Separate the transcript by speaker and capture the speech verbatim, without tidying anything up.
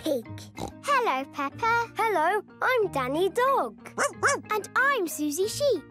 Speaker 1: Pig. Hello, Peppa.
Speaker 2: Hello, I'm Danny Dog.
Speaker 1: And I'm Suzy Sheep.